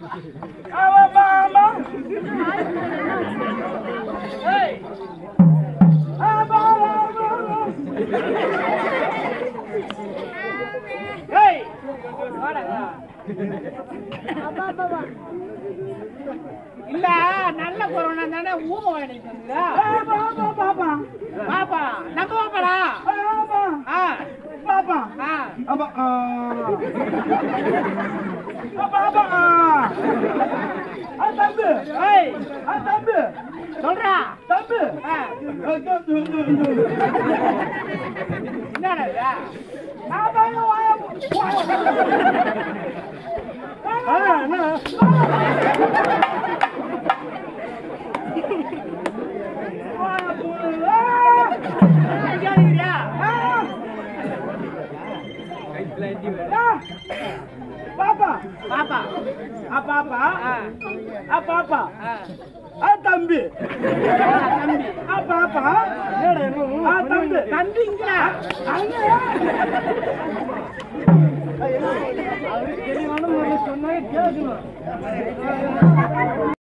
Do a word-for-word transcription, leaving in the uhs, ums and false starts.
ஆமா ஆமா ஏய் ஆமா ஏய் வாடா அப்பா அப்பா இல்ல நல்ல கொரோனா தானே ஊம வாங்கிட்டு வந்தா பாப்பா பாப்பா பாப்பா நம்ம பாப்பாடா ஆமா ஆ பாப்பா ஆ அப்பா பாப்பா ஆ தம்பி ஏய் ஆ தம்பி சொல்றா தம்பி ஆ என்னடா இது பாப்பா வாயா ஆ என்ன பாப்பா பாப்பா பாப்பா பாப்பா தம்பி தம்பி பாப்பா தம்பி தம்பிங்களா சொன்னா கேட்கணும்.